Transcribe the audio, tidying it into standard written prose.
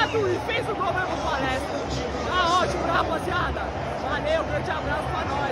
lado e fez o gol mesmo, palestra. Tá ótimo, né, rapaziada? Valeu, grande abraço pra nós.